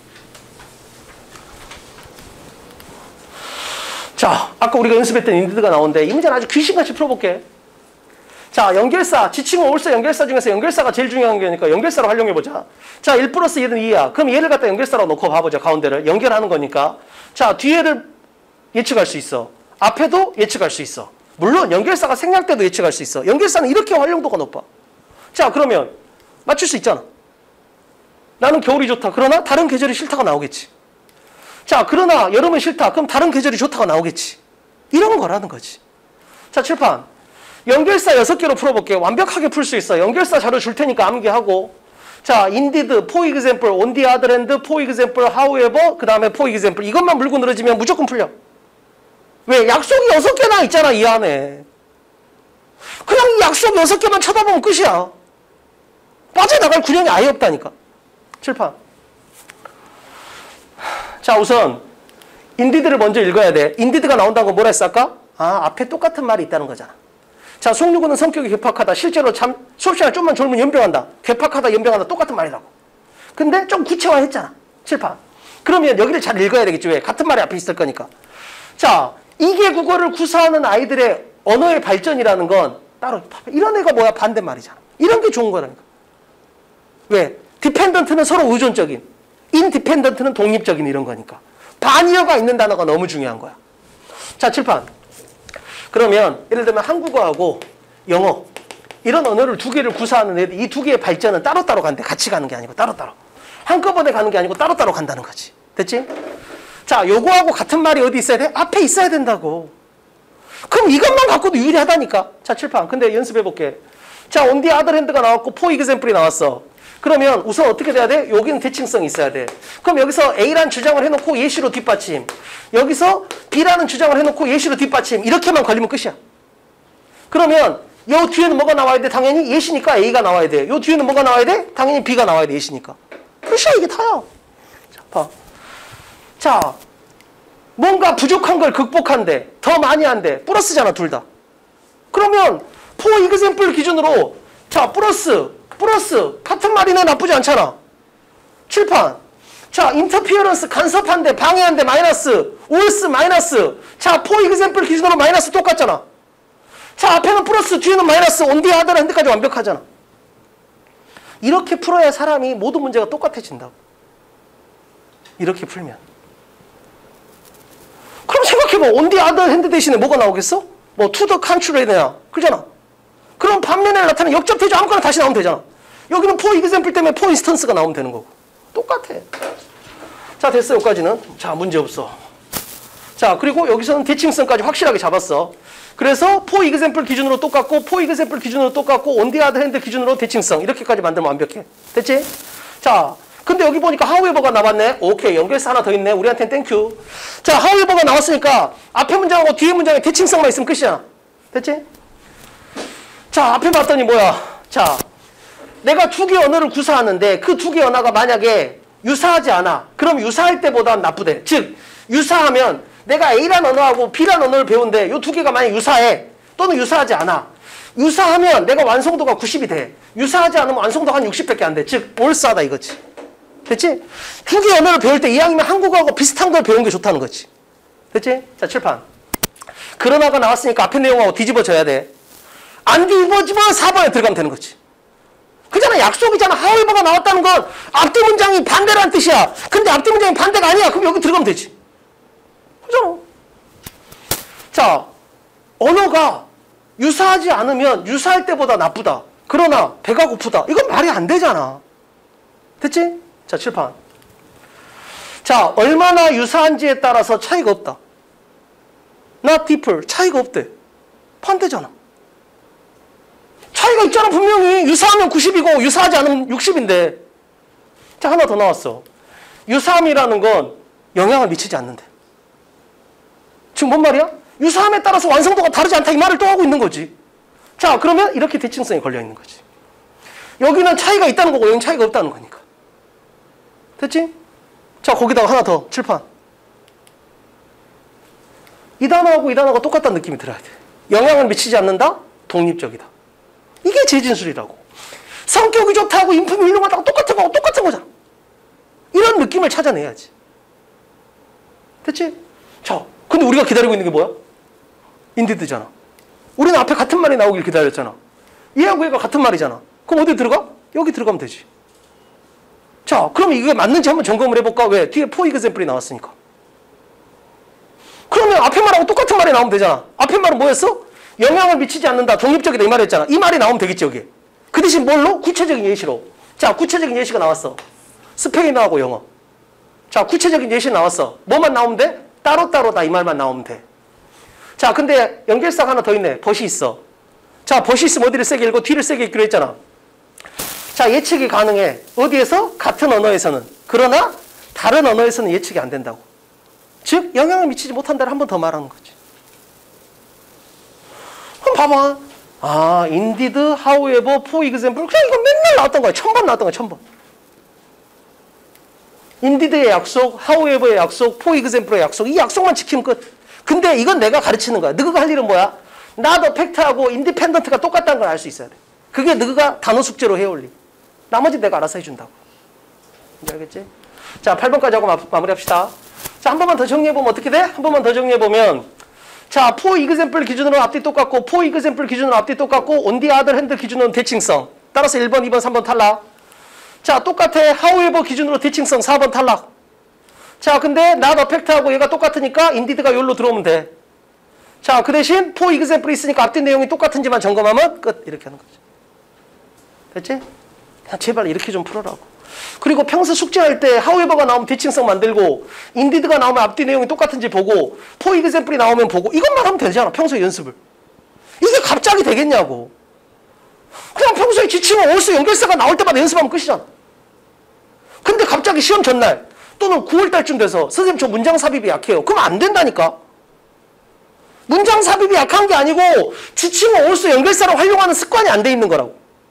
자, 아까 우리가 연습했던 인디드가 나오는데 이 문제는 아주 귀신같이 풀어볼게. 자, 연결사, 지칭어 올서 연결사 중에서 연결사가 제일 중요한 거니까 연결사로 활용해보자. 자, 일 플러스 얘는 이야. 그럼 얘를 갖다 연결사로 놓고 봐보자. 가운데를. 연결하는 거니까. 자, 뒤에를 예측할 수 있어. 앞에도 예측할 수 있어. 물론 연결사가 생략 때도 예측할 수 있어. 연결사는 이렇게 활용도가 높아. 자, 그러면 맞출 수 있잖아. 나는 겨울이 좋다. 그러나 다른 계절이 싫다가 나오겠지. 자, 그러나 여름은 싫다. 그럼 다른 계절이 좋다가 나오겠지. 이런 거라는 거지. 자, 칠판. 연결사 여섯 개로 풀어볼게. 완벽하게 풀 수 있어. 연결사 자료 줄 테니까 암기하고. 자, indeed, for example, on the other hand, for example, however, 그 다음에 for example. 이것만 물고 늘어지면 무조건 풀려. 왜? 약속이 여섯 개나 있잖아, 이 안에. 그냥 이 약속 여섯 개만 쳐다보면 끝이야. 빠져나갈 구령이 아예 없다니까. 칠판. 자, 우선 indeed를 먼저 읽어야 돼. indeed가 나온다는 건 뭐라 했어 아까? 아, 앞에 똑같은 말이 있다는 거잖아. 자, 송유구는 성격이 괴팍하다. 실제로 참 수업시간에 좀만 졸면 연병한다. 괴팍하다, 연병한다. 똑같은 말이라고. 근데 좀 구체화했잖아. 칠판. 그러면 여기를 잘 읽어야 되겠지. 왜? 같은 말이 앞에 있을 거니까. 자, 이게 국어를 구사하는 아이들의 언어의 발전이라는 건 따로 이런 애가 뭐야? 반대말이잖아. 이런 게 좋은 거라니까. 왜? 디펜던트는 서로 의존적인, 인디펜던트는 독립적인 이런 거니까. 반의어가 있는 단어가 너무 중요한 거야. 자, 칠판. 그러면 예를 들면 한국어하고 영어 이런 언어를 두 개를 구사하는 애들 이 두 개의 발전은 따로따로 간대. 같이 가는 게 아니고 따로따로. 한꺼번에 가는 게 아니고 따로따로 간다는 거지. 됐지? 자, 요거하고 같은 말이 어디 있어야 돼? 앞에 있어야 된다고. 그럼 이것만 갖고도 유리하다니까. 자, 칠판. 근데 연습해볼게. 자, on the other hand가 나왔고 for example이 나왔어. 그러면 우선 어떻게 돼야 돼? 여기는 대칭성이 있어야 돼. 그럼 여기서 A라는 주장을 해놓고 예시로 뒷받침. 여기서 B라는 주장을 해놓고 예시로 뒷받침. 이렇게만 걸리면 끝이야. 그러면 요 뒤에는 뭐가 나와야 돼? 당연히 예시니까 A가 나와야 돼. 요 뒤에는 뭐가 나와야 돼? 당연히 B가 나와야 돼. 예시니까. 끝이야. 이게 다야. 자, 봐. 자, 뭔가 부족한 걸 극복한대. 더 많이 한대. 플러스잖아, 둘 다. 그러면 for example 기준으로 자, 플러스 플러스 같은 말이나 나쁘지 않잖아. 칠판. 자, 인터피어런스 간섭한데 방해한데 마이너스. 올스 마이너스. 자, for example 기준으로 마이너스 똑같잖아. 자, 앞에는 플러스 뒤에는 마이너스. on the other hand까지 완벽하잖아. 이렇게 풀어야 사람이 모든 문제가 똑같아진다고. 이렇게 풀면. 그럼 생각해봐. on the other hand 대신에 뭐가 나오겠어? 뭐 to the contrary냐. 그잖아. 그럼 반면에 나타나는 역접대조 아무거나 다시 나오면 되잖아. 여기는 for example 때문에 for instance가 나오면 되는 거고. 똑같아. 자, 됐어. 여기까지는. 자, 문제 없어. 자, 그리고 여기서는 대칭성까지 확실하게 잡았어. 그래서 for example 기준으로 똑같고 for example 기준으로 똑같고 on the other hand 기준으로 대칭성. 이렇게까지 만들면 완벽해. 됐지? 자, 근데 여기 보니까 however가 나왔네. 오케이. 연결사 하나 더 있네. 우리한테는 땡큐. 자, however가 나왔으니까 앞에 문장하고 뒤에 문장에 대칭성만 있으면 끝이야. 됐지? 자, 앞에 봤더니 뭐야? 자, 내가 두 개 언어를 구사하는데 그 두 개 언어가 만약에 유사하지 않아. 그럼 유사할 때보다 나쁘대. 즉, 유사하면 내가 A란 언어하고 B란 언어를 배운데 이 두 개가 만약 유사해. 또는 유사하지 않아. 유사하면 내가 완성도가 구십이 돼. 유사하지 않으면 완성도가 한 육십밖에 안 돼. 즉, 올싸다 이거지. 됐지? 두 개 언어를 배울 때 이왕이면 한국어하고 비슷한 걸 배우는 게 좋다는 거지. 됐지? 자, 칠판. 그러나가 나왔으니까 앞에 내용하고 뒤집어져야 돼. 안 뒤집어지면 사 번에 들어가면 되는 거지. 그잖아. 약속이잖아. however가 나왔다는 건 앞뒤 문장이 반대라는 뜻이야. 근데 앞뒤 문장이 반대가 아니야. 그럼 여기 들어가면 되지. 그잖아. 자, 언어가 유사하지 않으면 유사할 때보다 나쁘다. 그러나 배가 고프다. 이건 말이 안 되잖아. 됐지? 자, 칠판. 자, 얼마나 유사한지에 따라서 차이가 없다. not differ. 차이가 없대. 반대잖아. 차이가 있잖아 분명히. 유사하면 구십이고 유사하지 않으면 육십인데. 자, 하나 더 나왔어. 유사함이라는 건 영향을 미치지 않는데. 지금 뭔 말이야? 유사함에 따라서 완성도가 다르지 않다 이 말을 또 하고 있는 거지. 자, 그러면 이렇게 대칭성이 걸려 있는 거지. 여기는 차이가 있다는 거고 여기는 차이가 없다는 거니까. 됐지? 자, 거기다가 하나 더 칠판. 이 단어하고 이 단어가 똑같다는 느낌이 들어야 돼. 영향을 미치지 않는다? 독립적이다. 이게 재진술이라고. 성격이 좋다고 인품이 훌륭하다고 똑같은 거하고 똑같은 거잖아. 이런 느낌을 찾아내야지. 됐지? 자, 근데 우리가 기다리고 있는 게 뭐야? 인디드잖아. 우리는 앞에 같은 말이 나오길 기다렸잖아. 얘하고 얘가 같은 말이잖아. 그럼 어디 들어가? 여기 들어가면 되지. 자, 그럼 이게 맞는지 한번 점검을 해볼까? 왜? 뒤에 for example이 나왔으니까. 그러면 앞에 말하고 똑같은 말이 나오면 되잖아. 앞에 말은 뭐였어? 영향을 미치지 않는다. 독립적이다. 이 말이었잖아. 이 말이 나오면 되겠지, 여기. 그 대신 뭘로? 구체적인 예시로. 자, 구체적인 예시가 나왔어. 스페인어하고 영어. 자, 구체적인 예시 나왔어. 뭐만 나오면 돼? 따로따로다. 이 말만 나오면 돼. 자, 근데 연결사가 하나 더 있네. 벗이 있어. 자, 벗이 있으면 어디를 세게 읽고 뒤를 세게 읽기로 했잖아. 자, 예측이 가능해. 어디에서? 같은 언어에서는. 그러나 다른 언어에서는 예측이 안 된다고. 즉, 영향을 미치지 못한다를 한 번 더 말하는 거지. 그럼 봐봐. 아, indeed, however, for example. 그냥 이거 맨날 나왔던 거야. 천 번 나왔던 거야. 천 번. indeed의 약속, however의 약속, for example의 약속. 이 약속만 지키면 끝. 근데 이건 내가 가르치는 거야. 너가 할 일은 뭐야? not 팩트하고 independent가 똑같다는 걸 알 수 있어야 돼. 그게 너가 단어 숙제로 해올 일. 나머지 내가 알아서 해준다고. 이제 알겠지? 자, 팔 번까지 하고 마, 마무리합시다. 자, 한 번만 더 정리해보면 어떻게 돼? 한 번만 더 정리해보면 자, for example 기준으로 앞뒤 똑같고 for example 기준으로 앞뒤 똑같고 on the other hand 기준으로는 대칭성. 따라서 일 번, 이 번, 삼 번 탈락. 자, 똑같아. however 기준으로 대칭성 사 번 탈락. 자, 근데 not 팩트하고 얘가 똑같으니까 indeed가 여기로 들어오면 돼. 자, 그 대신 for example 있으니까 앞뒤 내용이 똑같은지만 점검하면 끝. 이렇게 하는 거지. 됐지? 그냥 제발 이렇게 좀 풀어라고. 그리고 평소 숙제할 때 however가 나오면 대칭성 만들고 indeed가 나오면 앞뒤 내용이 똑같은지 보고 for example이 나오면 보고 이것만 하면 되잖아. 평소에 연습을. 이게 갑자기 되겠냐고. 그냥 평소에 지칭어 올수 연결사가 나올 때마다 연습하면 끝이잖아. 근데 갑자기 시험 전날 또는 구월 달쯤 돼서 선생님 저 문장 삽입이 약해요. 그럼 안 된다니까. 문장 삽입이 약한 게 아니고 지칭어 올수 연결사를 활용하는 습관이 안 돼 있는 거라고.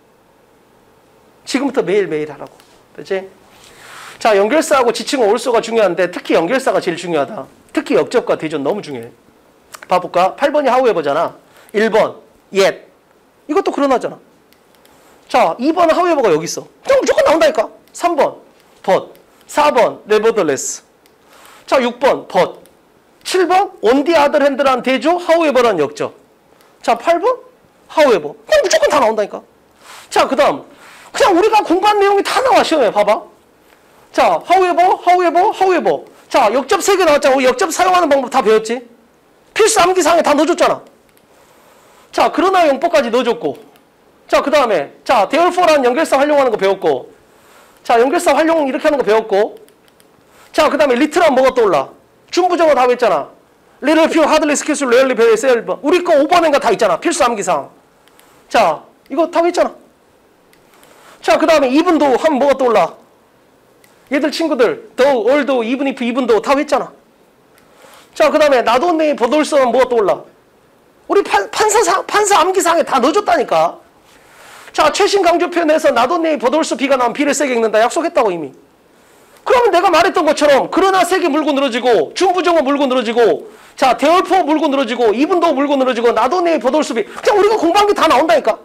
지금부터 매일매일 하라고. 그렇지? 자, 연결사하고 지칭어 올수가 중요한데 특히 연결사가 제일 중요하다. 특히 역접과 대존 너무 중요해. 봐볼까? 팔 번이 however잖아. 일 번 yet. 이것도 그러나잖아. 자, 이 번 however가 여기 있어. 그냥 무조건 나온다니까. 삼 번 but. 사 번 nevertheless. 자, 육 번 but. 칠 번 on the other hand라는 대조 however라는 역접. 자, 팔 번 however. 그냥 무조건 다 나온다니까. 자, 그 다음 그냥 우리가 공부한 내용이 다 나와 시험에. 봐봐. 자, however, however, however. 자, 역접 세 개 나왔잖아. 우리 역접 사용하는 방법 다 배웠지? 필수 암기사항에 다 넣어줬잖아. 자, 그러나 용법까지 넣어줬고. 자, 그 다음에 자, therefore 라는 연결사 활용하는 거 배웠고. 자, 연결사 활용 이렇게 하는 거 배웠고. 자, 그 다음에 little은 뭐가 떠올라? 준부정어 다 했잖아. little, few, hardly, scarcely, rarely, very, seldom. 우리 거 오 번인가 다 있잖아. 필수 암기사항. 자, 이거 다 했잖아. 자, 그 다음에 even도 하면 뭐가 떠올라? 얘들 친구들 though, although, even if, even도 다 했잖아. 자, 그 다음에 not only, but also 하면 뭐가 떠올라? 우리 판, 판사, 판사 암기사항에 다 넣어줬다니까. 자, 최신 강조 표현에서 not only, but also B가 나오면 B를 세게 읽는다. 약속했다고 이미. 그러면 내가 말했던 것처럼 그러나 세게 물고 늘어지고 준부정어 물고 늘어지고 자, therefore 물고 늘어지고 even도 물고 늘어지고 not only, but also B. 그냥 우리가 공부한 게 다 나온다니까.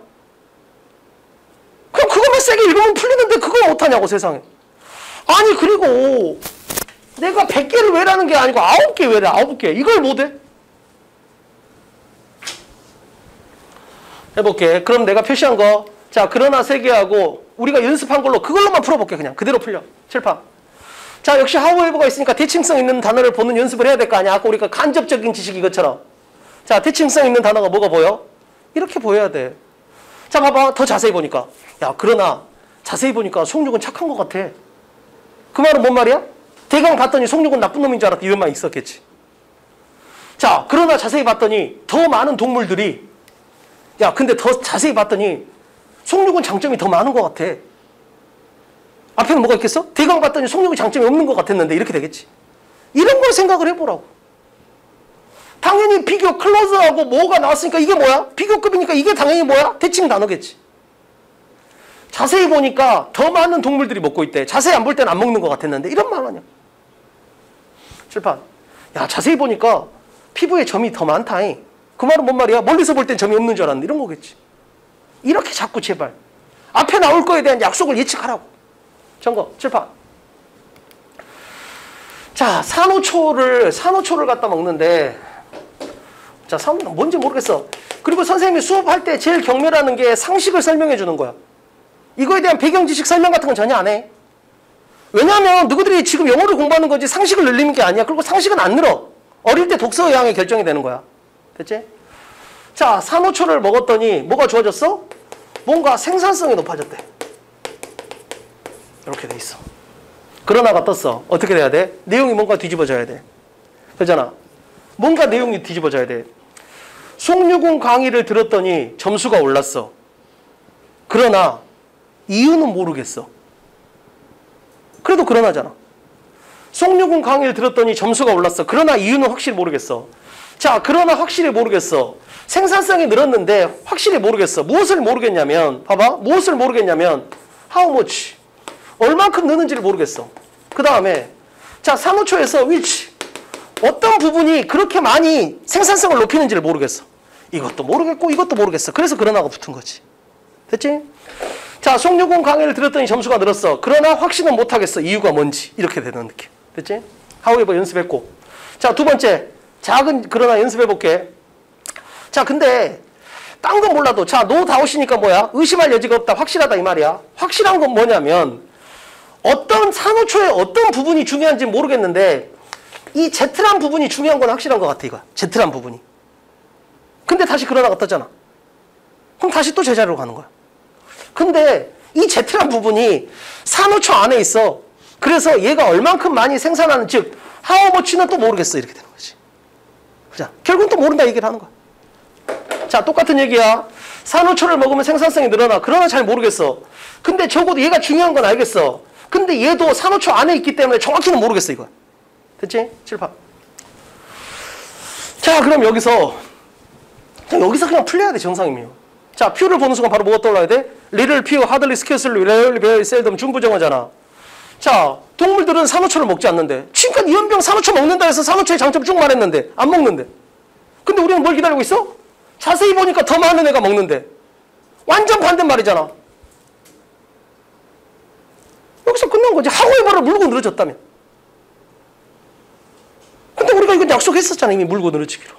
그럼 그것만 세게 읽으면 풀리는데 그걸 못하냐고 세상에. 아니 그리고 내가 백 개를 외라는 게 아니고 아홉 개 외래. 아홉 개. 이걸 못해? 해볼게. 그럼 내가 표시한 거 자, 그러나 세 개 하고 우리가 연습한 걸로 그걸로만 풀어볼게. 그냥 그대로 풀려. 칠판. 자, 역시 however가 있으니까 대칭성 있는 단어를 보는 연습을 해야 될 거 아니야. 아까 우리가 간접적인 지식 이것처럼. 자, 대칭성 있는 단어가 뭐가 보여? 이렇게 보여야 돼. 자, 봐봐. 더 자세히 보니까. 야, 그러나 자세히 보니까 송육은 착한 것 같아. 그 말은 뭔 말이야? 대강 봤더니 송육은 나쁜 놈인 줄 알았다. 이런 말이 있었겠지. 자, 그러나 자세히 봤더니 더 많은 동물들이 야, 근데 더 자세히 봤더니 속력은 장점이 더 많은 것 같아. 앞에는 뭐가 있겠어? 대강 봤더니 속력이 장점이 없는 것 같았는데 이렇게 되겠지. 이런 걸 생각을 해보라고. 당연히 비교 클로즈하고 뭐가 나왔으니까 이게 뭐야? 비교급이니까 이게 당연히 뭐야? 대칭 단어겠지. 자세히 보니까 더 많은 동물들이 먹고 있대. 자세히 안 볼 때는 안 먹는 것 같았는데 이런 말 아니야. 칠판. 야, 자세히 보니까 피부에 점이 더 많다잉. 그 말은 뭔 말이야? 멀리서 볼 땐 점이 없는 줄 알았는데 이런 거겠지. 이렇게 자꾸 제발 앞에 나올 거에 대한 약속을 예측하라고. 점거 칠판. 자, 산호초를 산호초를 갖다 먹는데, 자, 산 뭔지 모르겠어. 그리고 선생님이 수업할 때 제일 경멸하는 게 상식을 설명해 주는 거야. 이거에 대한 배경 지식 설명 같은 건 전혀 안 해. 왜냐하면 누구들이 지금 영어를 공부하는 거지 상식을 늘리는 게 아니야. 그리고 상식은 안 늘어. 어릴 때 독서 의향이 결정이 되는 거야. 됐지? 자, 산호초를 먹었더니 뭐가 좋아졌어? 뭔가 생산성이 높아졌대. 이렇게 돼 있어. 그러나가 떴어. 어떻게 돼야 돼? 내용이 뭔가 뒤집어져야 돼. 그렇잖아. 뭔가 내용이 뒤집어져야 돼. 송유군 강의를 들었더니 점수가 올랐어. 그러나 이유는 모르겠어. 그래도 그러나잖아. 송유군 강의를 들었더니 점수가 올랐어. 그러나 이유는 확실히 모르겠어. 자, 그러나 확실히 모르겠어. 생산성이 늘었는데 확실히 모르겠어. 무엇을 모르겠냐면, 봐봐. 무엇을 모르겠냐면 how much. 얼만큼 느는지를 모르겠어. 그 다음에 자, 산호초에서 which. 어떤 부분이 그렇게 많이 생산성을 높이는지를 모르겠어. 이것도 모르겠고 이것도 모르겠어. 그래서 그러나가 붙은 거지. 됐지? 자, 송유군 강의를 들었더니 점수가 늘었어. 그러나 확신은 못하겠어. 이유가 뭔지. 이렇게 되는 느낌. 됐지? however 연습했고. 자, 두 번째. 작은 그러나 연습해볼게. 자, 근데 딴 건 몰라도 자, 노 다웃이니까 뭐야? 의심할 여지가 없다. 확실하다 이 말이야. 확실한 건 뭐냐면 어떤 산호초의 어떤 부분이 중요한지 모르겠는데 이 Z란 부분이 중요한 건 확실한 것 같아. 이거 Z란 부분이. 근데 다시 그러나가 떴잖아. 그럼 다시 또 제자리로 가는 거야. 근데 이 Z란 부분이 산호초 안에 있어. 그래서 얘가 얼만큼 많이 생산하는, 즉 how much는 또 모르겠어. 이렇게 되는 거지. 자, 결국은 또 모른다 얘기를 하는 거야. 자, 똑같은 얘기야. 산호초를 먹으면 생산성이 늘어나. 그러나 잘 모르겠어. 근데 적어도 얘가 중요한 건 알겠어. 근데 얘도 산호초 안에 있기 때문에 정확히는 모르겠어. 이거. 됐지? 칠판. 자, 그럼 여기서 자, 여기서 그냥 풀려야 돼. 정상이면. 자, 퓨를 보는 순간 바로 뭐가 떠올라야 돼? little, few, hardly, scarcely, rarely, very seldom, 중부정어잖아. 자, 동물들은 산호초를 먹지 않는데 지금까지 이연병 산호초 먹는다 해서 산호초의 장점 쭉 말했는데 안 먹는데. 근데 우리는 뭘 기다리고 있어? 자세히 보니까 더 많은 애가 먹는데. 완전 반대말이잖아. 여기서 끝난 거지. however를 물고 늘어졌다며. 근데 우리가 이건 약속했었잖아. 이미 물고 늘어지기로.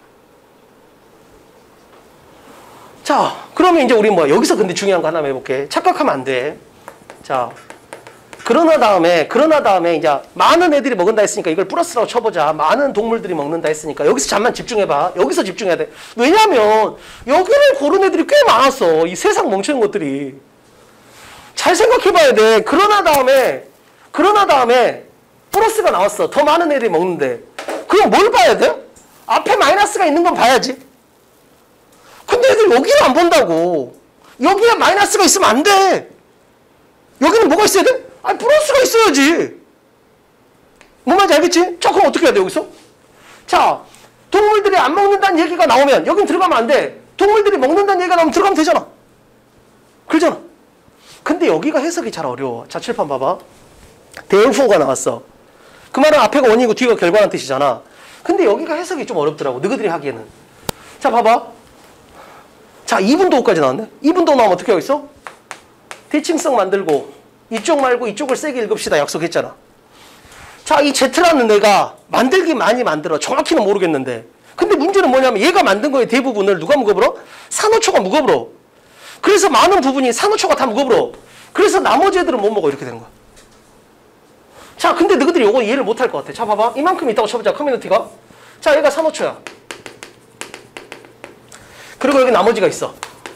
자, 그러면 이제 우리 뭐 여기서 근데 중요한 거 하나 해볼게. 착각하면 안 돼. 자, 그러나 다음에 그러나 다음에 이제 많은 애들이 먹는다 했으니까 이걸 플러스라고 쳐보자. 많은 동물들이 먹는다 했으니까 여기서 잠만 집중해봐. 여기서 집중해야 돼. 왜냐하면 여기를 고른 애들이 꽤 많았어. 이 세상 멍청한 것들이. 잘 생각해봐야 돼. 그러나 다음에 그러나 다음에 플러스가 나왔어. 더 많은 애들이 먹는데. 그럼 뭘 봐야 돼? 앞에 마이너스가 있는 건 봐야지. 근데 애들 여기를 안 본다고. 여기에 마이너스가 있으면 안 돼. 여기는 뭐가 있어야 돼? 아니, 플러스가 있어야지. 뭔 말인지 알겠지? 자, 그럼 어떻게 해야 돼, 여기서? 자, 동물들이 안 먹는다는 얘기가 나오면 여긴 들어가면 안 돼. 동물들이 먹는다는 얘기가 나오면 들어가면 되잖아. 그러잖아. 근데 여기가 해석이 잘 어려워. 자, 칠판 봐봐. therefore 나왔어. 그 말은 앞에가 원인이고 뒤가 결과라는 뜻이잖아. 근데 여기가 해석이 좀 어렵더라고. 너희들이 하기에는. 자, 봐봐. 자, 이분도까지 나왔네. 이분도 나오면 어떻게 하고 있어? 대칭성 만들고 이쪽 말고 이쪽을 세게 읽읍시다 약속했잖아. 자, 이 Z라는 애가 만들기 많이 만들어. 정확히는 모르겠는데. 근데 문제는 뭐냐면 얘가 만든 거의 대부분을 누가 무거불어? 산호초가 무거불어. 그래서 많은 부분이 산호초가 다 무거불어. 그래서 나머지 애들은 못 먹어. 이렇게 되는 거야. 자, 근데 너희들이 이거 이해를 못할 것 같아. 자, 봐봐. 이만큼 있다고 쳐보자. 커뮤니티가. 자, 얘가 산호초야. 그리고 여기 나머지가 있어.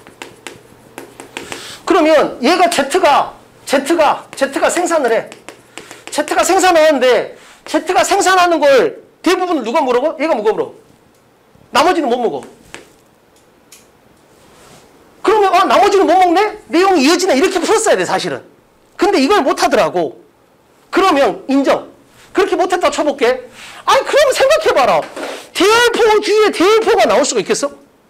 그러면 얘가 Z가 Z가 Z가 생산을 해. Z가 생산하는데 Z가 생산하는 걸 대부분을 누가 먹어? 얘가 먹어. 나머지는 못 먹어. 그러면 아 나머지는 못 먹네? 내용이 이어지네? 이렇게 풀었어야 돼 사실은. 근데 이걸 못하더라고. 그러면 인정. 그렇게 못했다 쳐볼게. 아니 그러면 생각해봐라. 대열포 뒤에 대열포가 나올 수가 있겠어?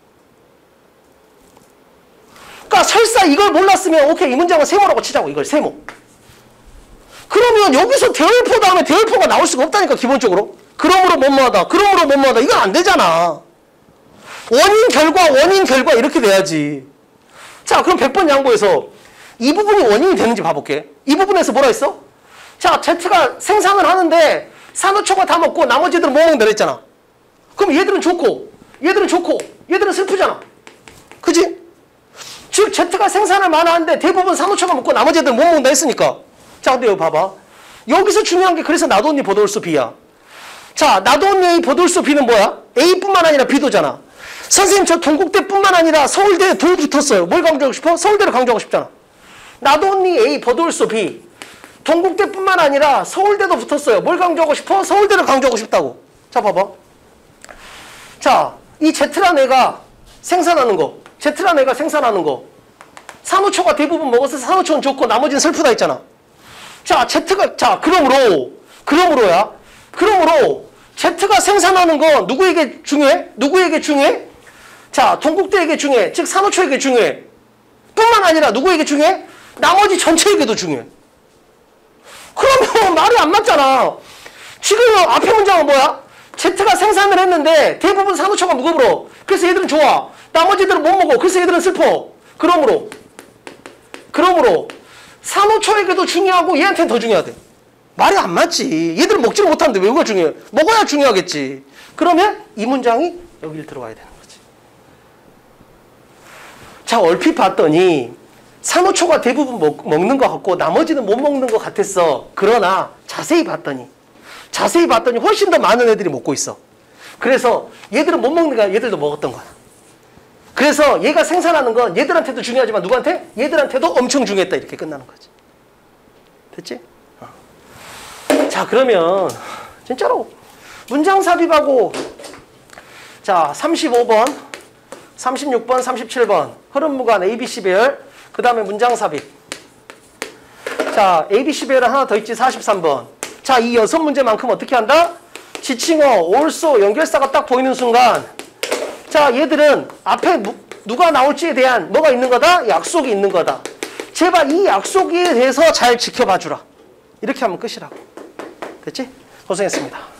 그러니까 설사 이걸 몰랐으면 오케이 이 문장은 세모라고 치자고. 이걸 세모. 그러면 여기서 대열포 다음에 대열포가 나올 수가 없다니까 기본적으로. 그러므로 뭐뭐하다. 그러므로 뭐뭐하다. 이건 안 되잖아. 원인 결과 원인 결과 이렇게 돼야지. 자 그럼 백 번 양보해서 이 부분이 원인이 되는지 봐볼게. 이 부분에서 뭐라 했어? 자 Z가 생산을 하는데 산호초가 다 먹고 나머지들은 뭐 먹는다 그랬잖아. 그럼 얘들은 좋고 얘들은 좋고 얘들은 슬프잖아. 그지? 즉 Z가 생산을 많이 하는데 대부분 산호초가 먹고 나머지 애들은 못 먹는다 했으니까. 자 근데 여기 봐봐. 여기서 중요한 게 그래서 나도 언니 보돌수 B야. 자 나도 언니 A 보돌수 B는 뭐야? A뿐만 아니라 B도잖아. 선생님 저 동국대뿐만 아니라 서울대에 둘 붙었어요. 뭘 강조하고 싶어? 서울대를 강조하고 싶잖아. 나도 언니 A 보돌수 B. 동국대뿐만 아니라 서울대도 붙었어요. 뭘 강조하고 싶어? 서울대를 강조하고 싶다고. 자 봐봐. 자 이 Z란 애가 생산하는 거. Z란 애가 생산하는 거. 산호초가 대부분 먹어서 산호초는 좋고 나머지는 슬프다 했잖아. 자 Z가 자 그러므로 그러므로야. 그러므로 Z가 생산하는 건 누구에게 중요해? 누구에게 중요해? 자 동국대에게 중요해. 즉 산호초에게 중요해. 뿐만 아니라 누구에게 중요해? 나머지 전체에게도 중요해. 그러면 말이 안 맞잖아. 지금 앞에 문장은 뭐야? Z가 생산을 했는데 대부분 산호초가 무거워. 그래서 얘들은 좋아. 나머지들은 못 먹어. 그래서 얘들은 슬퍼. 그러므로 그러므로 산호초에게도 중요하고 얘한테는 더 중요하대. 말이 안 맞지. 얘들은 먹지를 못하는데 왜 뭐가 중요해? 먹어야 중요하겠지. 그러면 이 문장이 여기를 들어와야 되는 거지. 자 얼핏 봤더니 산호초가 대부분 먹, 먹는 것 같고 나머지는 못 먹는 것 같았어. 그러나 자세히 봤더니 자세히 봤더니 훨씬 더 많은 애들이 먹고 있어. 그래서 얘들은 못 먹는 거야. 얘들도 먹었던 거야. 그래서 얘가 생산하는 건 얘들한테도 중요하지만 누구한테? 얘들한테도 엄청 중요했다. 이렇게 끝나는 거지. 됐지? 어. 자 그러면 진짜로 문장 삽입하고 자 삼십오 번, 삼십육 번, 삼십칠 번 흐름무관 에이비씨 배열 그 다음에 문장 삽입. 자 에이비씨 배열은 하나 더 있지. 사십삼 번. 자 이 여섯 문제만큼 어떻게 한다? 지칭어, also 연결사가 딱 보이는 순간 자 얘들은 앞에 무, 누가 나올지에 대한 뭐가 있는 거다? 약속이 있는 거다. 제발 이 약속에 대해서 잘 지켜봐 주라. 이렇게 하면 끝이라고. 됐지? 고생했습니다.